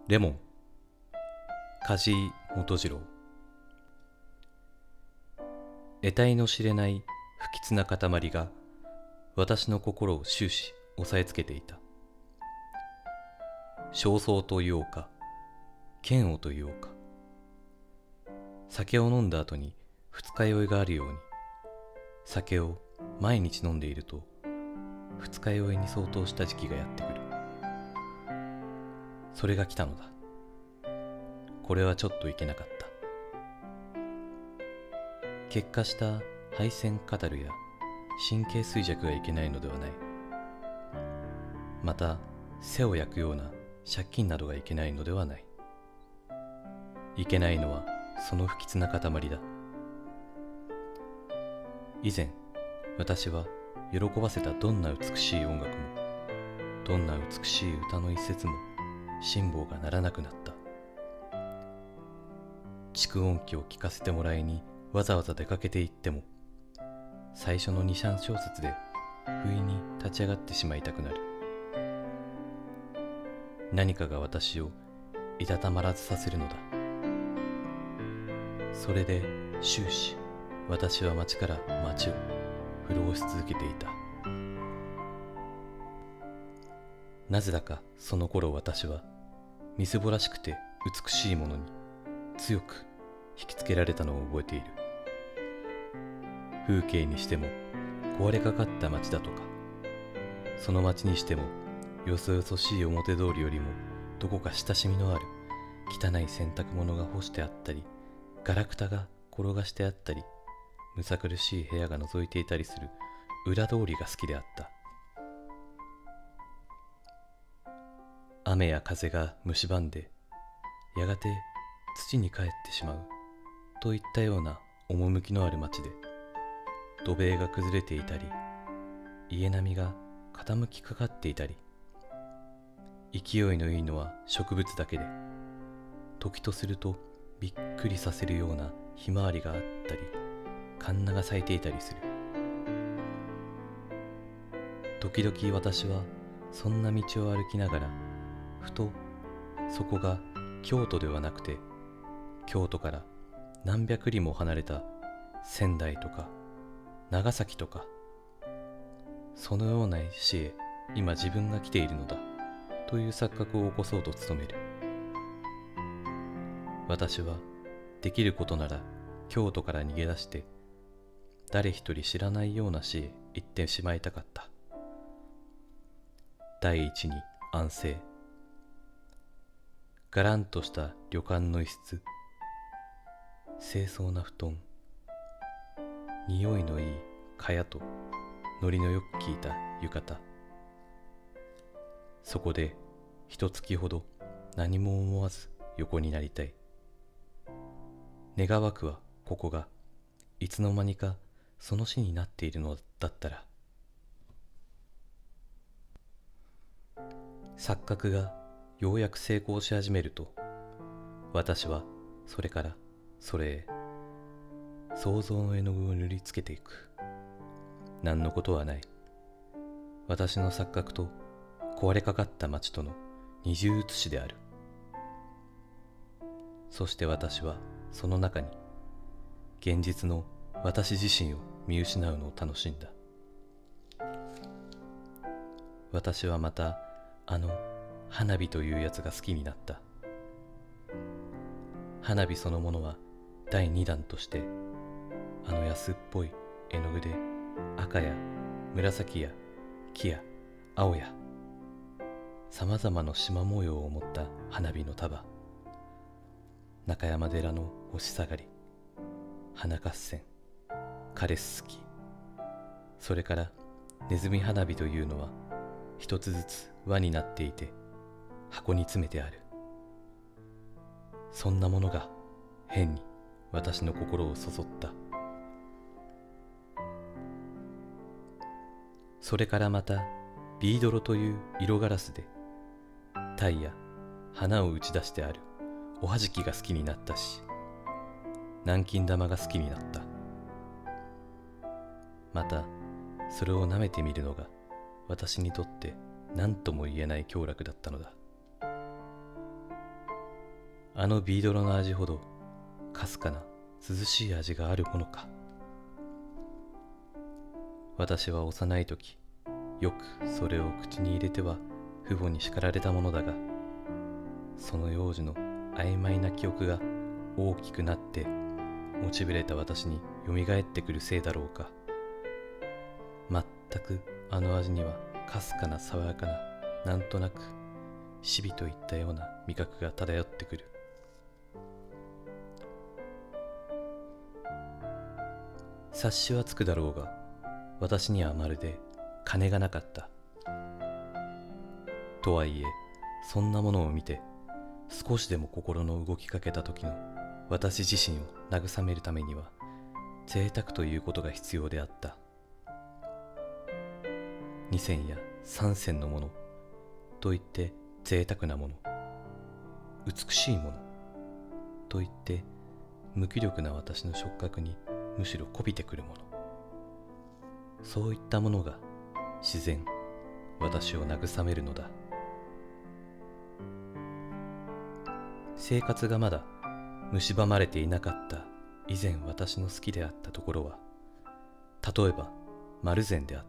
レモン、梶井元次郎。得体の知れない不吉な塊が私の心を終始押さえつけていた。焦燥と言おうか、嫌悪と言おうか。酒を飲んだ後に二日酔いがあるように、酒を毎日飲んでいると二日酔いに相当した時期がやってくる。それが来たのだ。これはちょっといけなかった。結果した配線カタルや神経衰弱がいけないのではない。また背を焼くような借金などがいけないのではない。いけないのはその不吉な塊だ。以前私は喜ばせたどんな美しい音楽も、どんな美しい歌の一節も辛抱がならなくなった。蓄音機を聞かせてもらいにわざわざ出かけて行っても、最初の2、3小節で不意に立ち上がってしまいたくなる。何かが私をいたたまらずさせるのだ。それで終始私は街から街を震わし続けていた。なぜだかその頃私はみすぼらしくて美しいものに強く引きつけられたのを覚えている。風景にしても壊れかかった街だとか、その街にしてもよそよそしい表通りよりもどこか親しみのある汚い洗濯物が干してあったり、ガラクタが転がしてあったり、むさ苦しい部屋が覗いていたりする裏通りが好きであった。雨や風が蝕んでやがて土に帰ってしまうといったような趣のある街で、土塀が崩れていたり、家並みが傾きかかっていたり、勢いのいいのは植物だけで、時とするとびっくりさせるようなひまわりがあったり、カンナが咲いていたりする。時々私はそんな道を歩きながら、ふとそこが京都ではなくて、京都から何百里も離れた仙台とか長崎とか、そのような市へ今自分が来ているのだという錯覚を起こそうと努める。私はできることなら京都から逃げ出して誰一人知らないような市へ行ってしまいたかった。第一に安静。がらんとした旅館の一室、清掃な布団、匂いのいい蚊帳とのりのよく効いた浴衣。そこで一月ほど何も思わず横になりたい。願わくはここがいつの間にかその死になっているのだったら。錯覚がようやく成功し始めると、私はそれからそれへ想像の絵の具を塗りつけていく。何のことはない。私の錯覚と壊れかかった街との二重写しである。そして私はその中に現実の私自身を見失うのを楽しんだ。私はまたあの花火というやつが好きになった。花火そのものは第二弾としてあの安っぽい絵の具で赤や紫や木や青やさまざまな縞模様を持った花火の束、中山寺の星下がり、花合戦、枯れすすき、それからネズミ花火というのは一つずつ輪になっていて箱に詰めてある。そんなものが変に私の心をそそった。それからまたビードロという色ガラスで鯛や花を打ち出してあるおはじきが好きになったし、南京玉が好きになった。またそれを舐めてみるのが私にとって何とも言えない享楽だったのだ。 あのビードロの味ほどかすかな涼しい味があるものか。私は幼い時、よくそれを口に入れては父母に叱られたものだが、その幼児の曖昧な記憶が大きくなって落ちぶれた私によみがえってくるせいだろうか。全くあの味にはかすかな爽やかな、なんとなく死火といったような味覚が漂ってくる。察しはつくだろうが、私にはまるで金がなかった。とはいえ、そんなものを見て少しでも心の動きかけた時の私自身を慰めるためには贅沢ということが必要であった。2銭や3銭のものといって贅沢なもの、美しいものといって無気力な私の触覚にむしろこびてくるもの、そういったものが自然私を慰めるのだ。生活がまだ蝕まれていなかった以前私の好きであったところは、例えば丸善であった。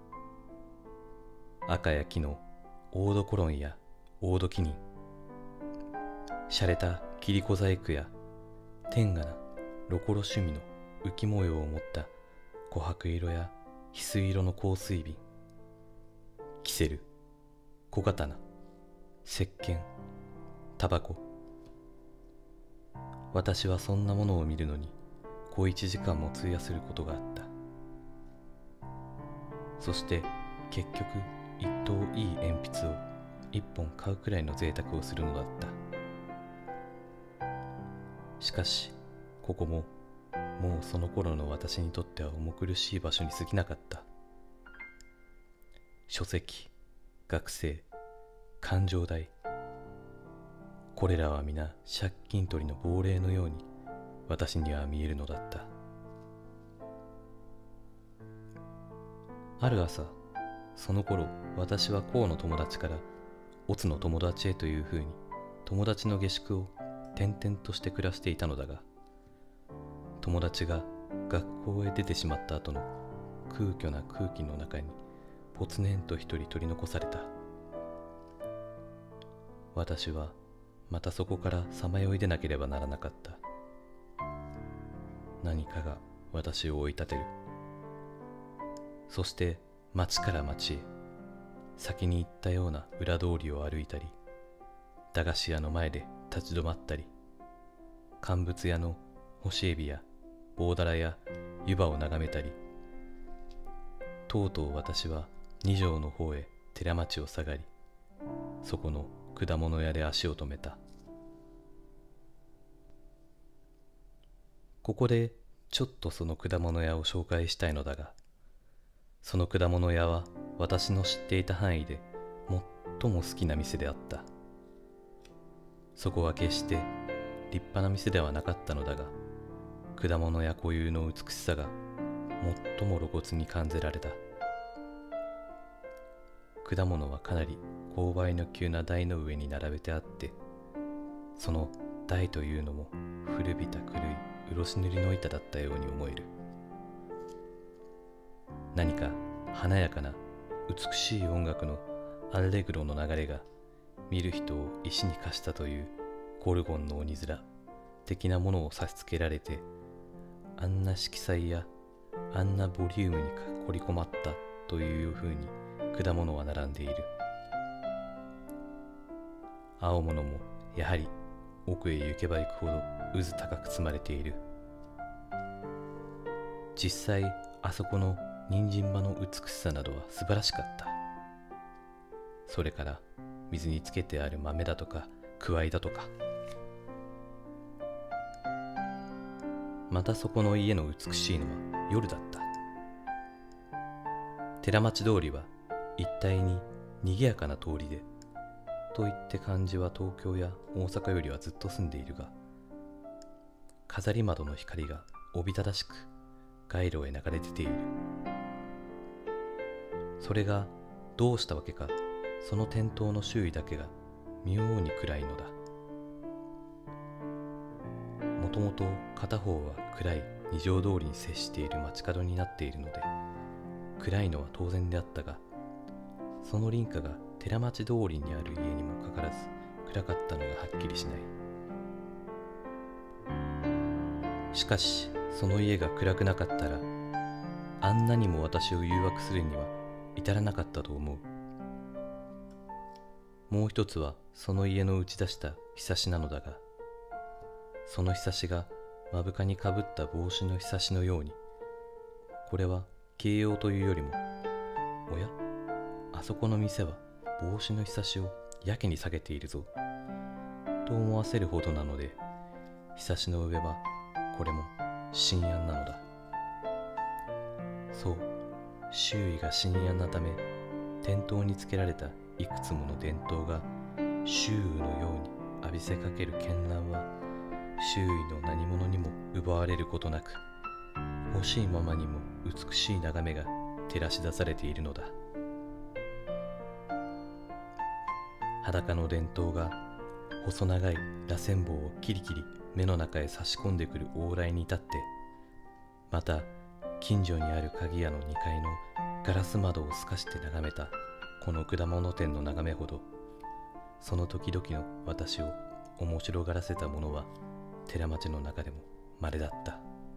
赤や木のオードコロンやオードキニン、洒落た切子細工や天下なロコロ趣味の浮模様を持った琥珀色や翡翠色の香水瓶、キセル、小刀、石鹸、タバコ。私はそんなものを見るのに小1時間も費やすることがあった。そして結局一等いい鉛筆を1本買うくらいの贅沢をするのだった。しかしここももうその頃の私にとっては重苦しい場所に過ぎなかった。書籍、学生、勘定代、これらは皆借金取りの亡霊のように私には見えるのだった。ある朝、その頃私は甲の友達から乙津の友達へというふうに友達の下宿を転々として暮らしていたのだが、友達が学校へ出てしまった後の空虚な空気の中にぽつねんと一人取り残された。私はまたそこからさまよい出なければならなかった。何かが私を追い立てる。そして町から町へ、先に行ったような裏通りを歩いたり、駄菓子屋の前で立ち止まったり、乾物屋の干しエビや棒だらや湯葉を眺めたり、とうとう私は二条の方へ寺町を下がり、そこの果物屋で足を止めた。ここでちょっとその果物屋を紹介したいのだが、その果物屋は私の知っていた範囲で最も好きな店であった。そこは決して立派な店ではなかったのだが、果物屋固有の美しさが最も露骨に感じられた。果物はかなり勾配の急な台の上に並べてあって、その台というのも古びた古い漆塗りの板だったように思える。何か華やかな美しい音楽のアレグロの流れが見る人を石に化したというゴルゴンの鬼面的なものを差し付けられて、あんな色彩やあんなボリュームに凝り込まったというふうに果物は並んでいる。青物もやはり奥へ行けば行くほど渦高く積まれている。実際あそこの人参葉の美しさなどは素晴らしかった。それから水につけてある豆だとかくわいだとか、またそこの家の美しいのは夜だった。寺町通りは一帯に賑やかな通りで、といって感じは東京や大阪よりはずっと住んでいるが、飾り窓の光がおびただしく街路へ流れ出ている。それがどうしたわけか、その店頭の周囲だけが妙に暗いのだ。 ともと片方は暗い二条通りに接している街角になっているので、暗いのは当然であったが、その隣家が寺町通りにある家にもかかわらず暗かったのがはっきりしない。しかしその家が暗くなかったら、あんなにも私を誘惑するには至らなかったと思う。もう一つはその家の打ち出したひさしなのだが、そのひさしが目深にかぶった帽子のひさしのように、これは形容というよりも、おや、あそこの店は帽子のひさしをやけに下げているぞと思わせるほどなので、ひさしの上はこれも深暗なのだ。そう、周囲が深暗なため、店頭につけられたいくつもの電灯が周囲のように浴びせかける絢爛は、周囲の何者にも奪われることなく、欲しいままにも美しい眺めが照らし出されているのだ。裸の電灯が細長い螺旋棒をキリキリ目の中へ差し込んでくる往来に至って、また近所にある鍵屋の2階のガラス窓を透かして眺めたこの果物店の眺めほど、その時々の私を面白がらせたものは寺町の中でも稀だった。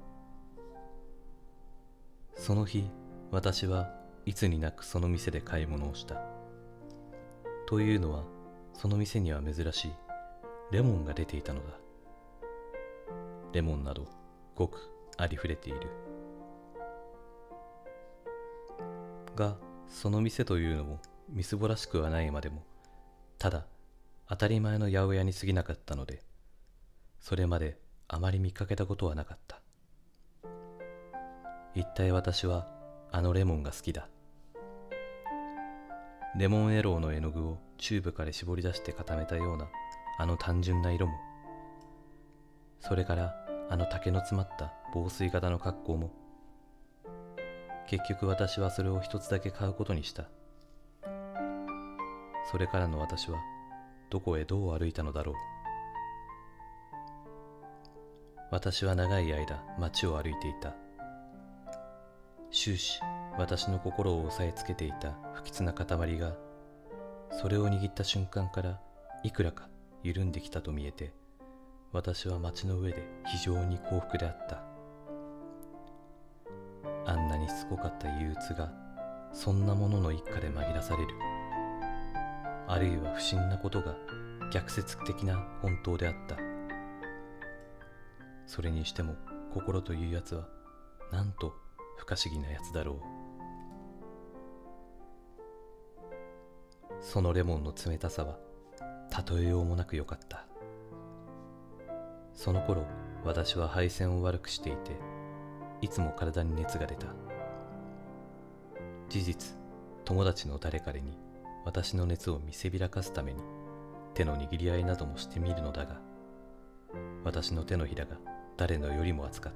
その日、私はいつになくその店で買い物をした。というのは、その店には珍しいレモンが出ていたのだ。レモンなどごくありふれている。が、その店というのもみすぼらしくはないまでも、ただ当たり前の八百屋に過ぎなかったので、それまであまり見かけたことはなかった。一体私はあのレモンが好きだ。レモンエローの絵の具をチューブから絞り出して固めたようなあの単純な色も、それからあの竹の詰まった防水型の格好も、結局私はそれを一つだけ買うことにした。それからの私はどこへどう歩いたのだろう。私は長い間街を歩いていた。終始私の心を押さえつけていた不吉な塊が、それを握った瞬間からいくらか緩んできたと見えて、私は街の上で非常に幸福であった。あんなにしつこかった憂鬱がそんなものの一家で紛らされる、あるいは不審なことが逆説的な本当であった。それにしても心というやつはなんと不可思議なやつだろう。そのレモンの冷たさは例えようもなくよかった。その頃私は配線を悪くしていて、いつも体に熱が出た。事実、友達の誰彼に私の熱を見せびらかすために手の握り合いなどもしてみるのだが、私の手のひらが誰のよりも熱かった。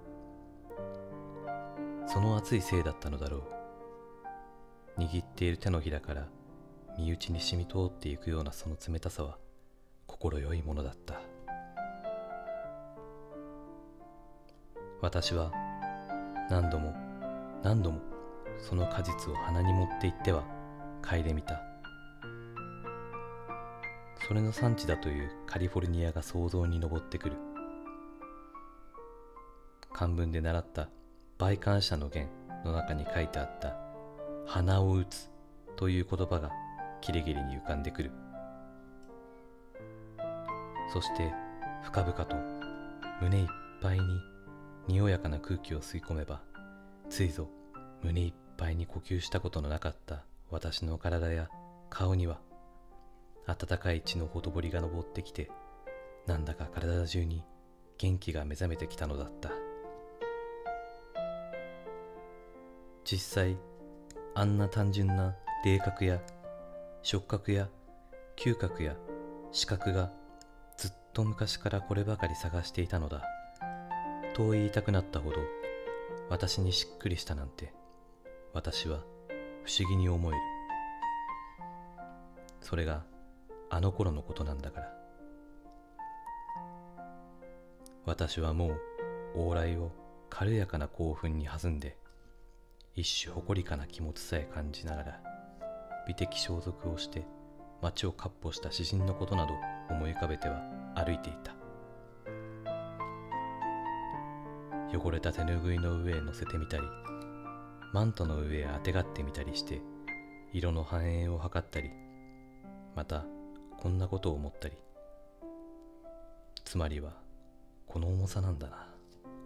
その熱いせいだったのだろう。握っている手のひらから身内に染み通っていくようなその冷たさは心よいものだった。私は何度も何度もその果実を鼻に持って行っては嗅いでみた。それの産地だというカリフォルニアが想像に上ってくる。漢文で習った梅感謝の言の中に書いてあった鼻を打つという言葉がキレキレに浮かんでくる。そして深々と胸いっぱいににおやかな空気を吸い込めば、ついぞ胸いっぱいに呼吸したことのなかった私の体や顔には温かい血のほとぼりが昇ってきて、なんだか体中に元気が目覚めてきたのだった。実際あんな単純な霊覚や触覚や嗅覚や視覚がずっと昔からこればかり探していたのだと言いたくなったほど、私にしっくりしたなんて私は不思議に思える。それがあの頃のことなんだから。 私はもう往来を軽やかな興奮に弾んで、一種誇りかな気持ちさえ感じながら、美的装束をして街を闊歩した詩人のことなど思い浮かべては歩いていた。汚れた手ぬぐいの上へ乗せてみたり、マントの上へあてがってみたりして、色の反映を図ったり、またこんなことを思ったり。つまりはこの重さなんだな。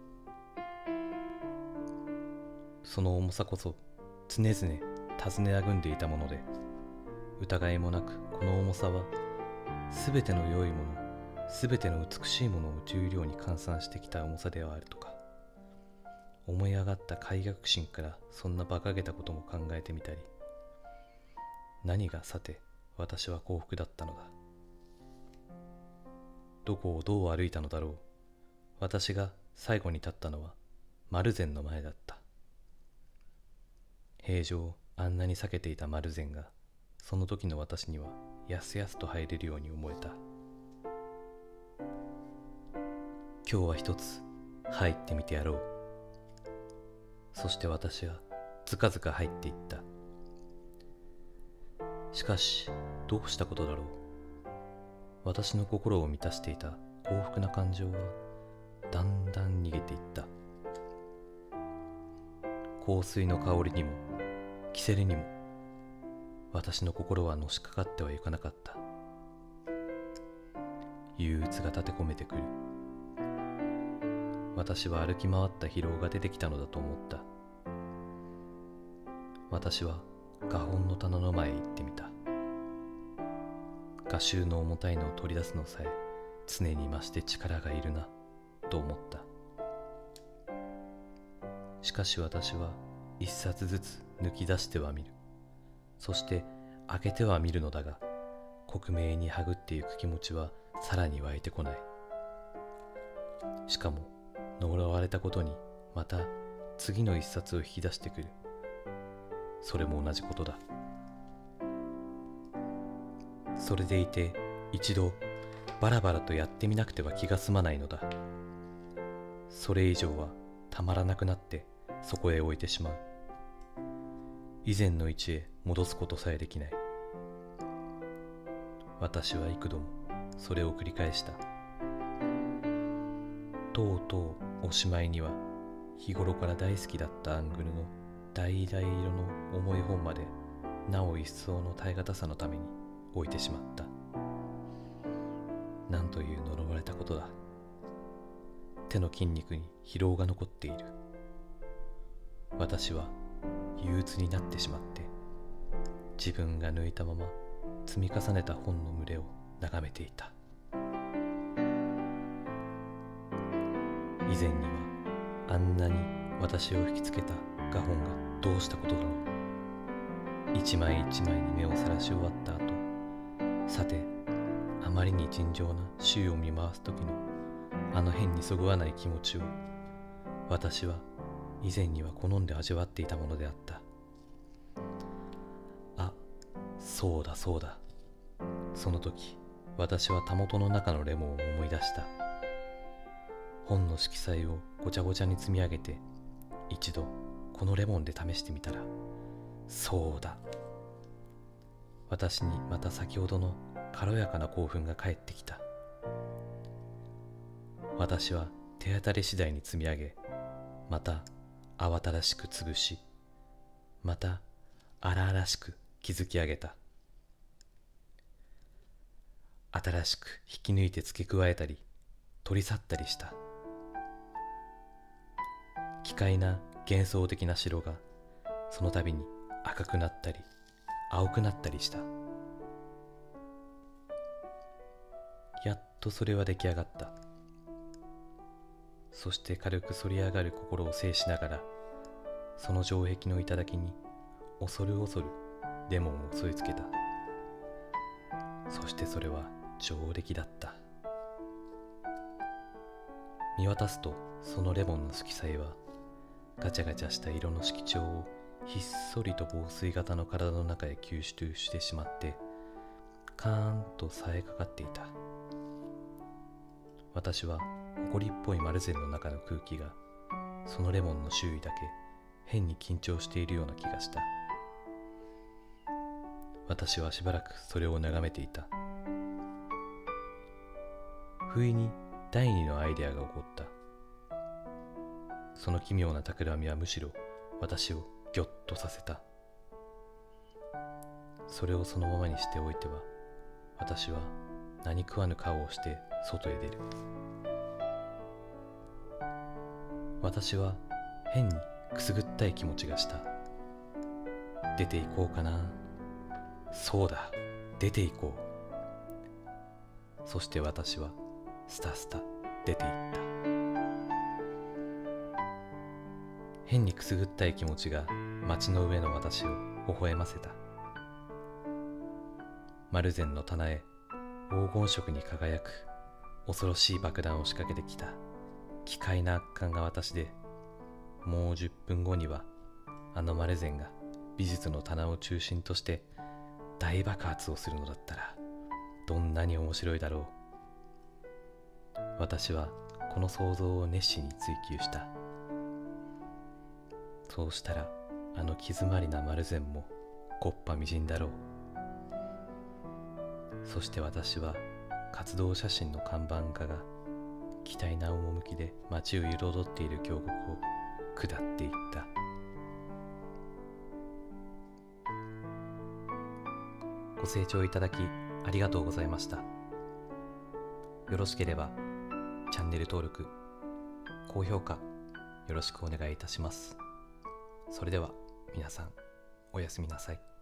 その重さこそ常々尋ねあぐんでいたもので、疑いもなくこの重さはすべての良いもの、すべての美しいものを重量に換算してきた重さではあるとか、思い上がった快楽心からそんな馬鹿げたことも考えてみたり、何がさて私は幸福だったのだ。どこをどう歩いたのだろう。私が最後に立ったのは丸善の前だった。平常あんなに避けていた丸善が、その時の私にはやすやすと入れるように思えた。今日は一つ入ってみてやろう。そして私はずかずか入っていった。しかしどうしたことだろう。私の心を満たしていた幸福な感情はだんだん逃げていった。香水の香りにもキセルにも私の心はのしかかってはいかなかった。憂鬱が立て込めてくる。私は歩き回った疲労が出てきたのだと思った。私は画本の棚の前へ行ってみた。画集の重たいのを取り出すのさえ常に増して力がいるなと思った。しかし私は一冊ずつ抜き出しては見る。そして開けては見るのだが、克明にはぐっていく気持ちはさらに湧いてこない。しかも呪われたことにまた次の一冊を引き出してくる。それも同じことだ。それでいて一度バラバラとやってみなくては気が済まないのだ。それ以上はたまらなくなってそこへ置いてしまう。以前の位置へ戻すことさえできない。私は幾度もそれを繰り返した。とうとうおしまいには日頃から大好きだったアングルの橙色の重い本までなお一層の耐え難さのために置いてしまった。なんという呪われたことだ。手の筋肉に疲労が残っている。私は憂鬱になってしまって、自分が抜いたまま積み重ねた本の群れを眺めていた。以前にはあんなに私を引きつけた画本がどうしたことだろう。一枚一枚に目をさらし終わった後、さてあまりに尋常な周を見回す時のあの変にそぐわない気持ちを、私は以前には好んで味わっていたものであった。あ、そうだそうだ。その時私はたもとの中のレモンを思い出した。本の色彩をごちゃごちゃに積み上げて、一度このレモンで試してみたら、そうだ。私にまた先ほどの軽やかな興奮が返ってきた。私は手当たり次第に積み上げ、また慌ただしく潰し、また荒々しく築き上げた。新しく引き抜いて付け加えたり取り去ったりした。奇怪な幻想的な城がその度に赤くなったり青くなったりした。やっとそれは出来上がった。そして軽く反り上がる心を制しながら、その城壁の頂に恐る恐るレモンを添え付けた。そしてそれは上出来だった。見渡すとそのレモンの色彩はガチャガチャした色の色調をひっそりと防水型の体の中へ吸収してしまって、カーンと冴えかかっていた。 私は埃っぽいマルゼンの中の空気がそのレモンの周囲だけ変に緊張しているような気がした。私はしばらくそれを眺めていた。不意に第二のアイデアが起こった。その奇妙な企みはむしろ私をギョッとさせた。それをそのままにしておいては、私は何食わぬ顔をして外へ出る。私は変にくすぐったい気持ちがした。出て行こうかな。そうだ、出て行こう。そして私はスタスタ出て行った。変にくすぐったい気持ちが街の上の私を微笑ませた。マルゼンの棚へ黄金色に輝く恐ろしい爆弾を仕掛けてきた奇怪な圧巻が私で、もう10分後にはあのマルゼンが美術の棚を中心として大爆発をするのだったらどんなに面白いだろう。私はこの想像を熱心に追求した。そうしたらあの気詰まりなマルゼンも木っ端みじんだろう。そして私は活動写真の看板家が期待な趣で街を彩っている峡谷を下っていった。ご清聴いただきありがとうございました。よろしければチャンネル登録、高評価よろしくお願いいたします。それでは皆さんおやすみなさい。